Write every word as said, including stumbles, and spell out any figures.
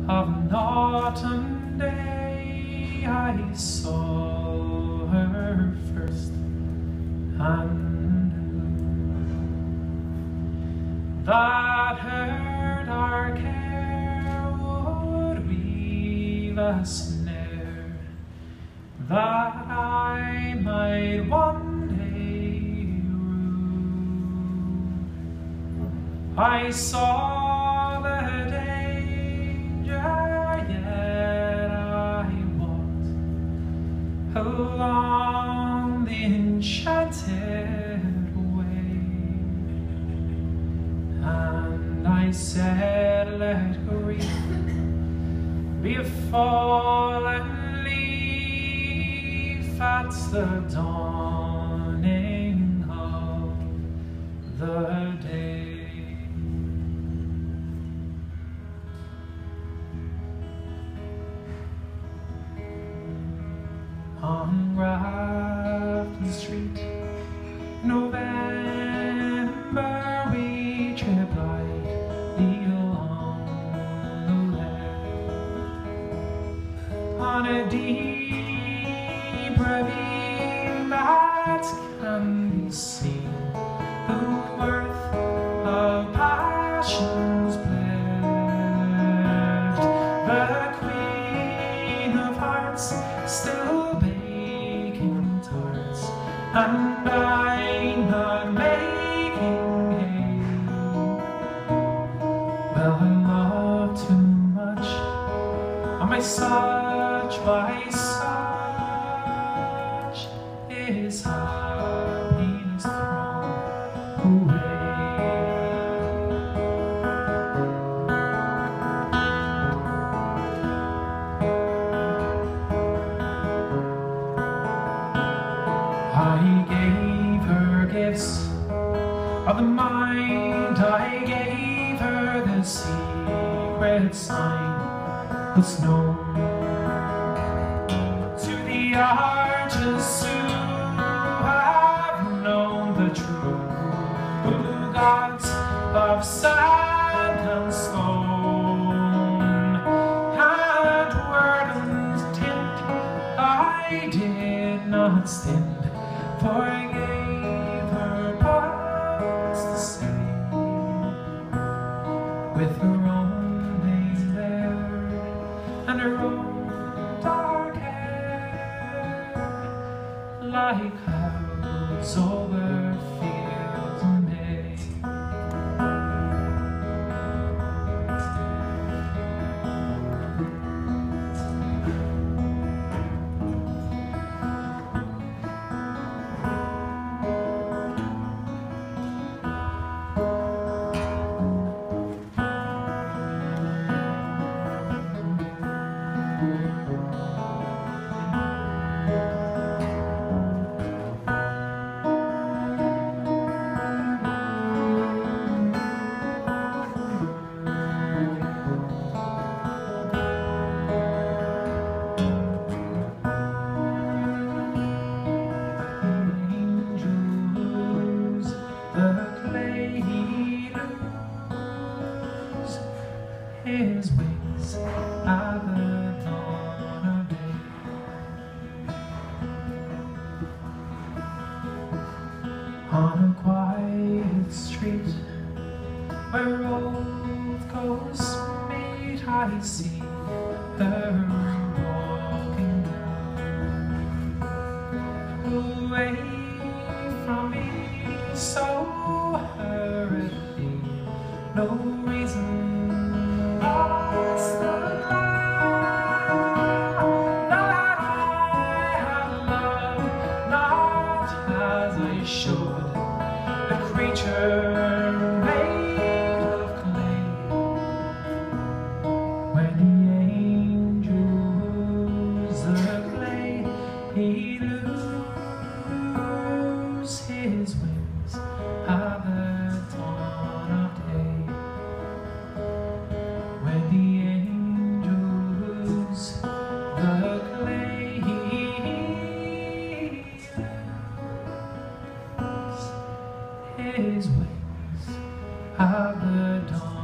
of an autumn day I saw her first and knew that her dark hair would weave a snare that I might one day rue. I saw the danger, yet I walked along the enchanted way, and I said, let grief be a fallen leaf at the dawning of the day. On Raglan Street, November, we trip lightly along the left, on a deep ravine that can be seen the worth of passions pledged. The Queen of Hearts still baking tarts, and I'm not making hay. Well, I love too much, and my such by such is happiness thrown away. I gave her gifts of the mind, I gave her the secret sign that's known to the artists who have known the true gods of sand and stone, and word and tint I did not stint, for I gave her parts to say, with her own name there, and her own dark hair, like clouds over fields in May. His wings at the dawn of day. On a quiet street where road goes meet, I see her walking down, away from me so hurriedly, no reason. What's the lie that I have loved, not as I should, a creature made of clay, when the angel woos the clay, he loses his wings at the dawn of day. When the angels the clay, he loses his wings at the dawn.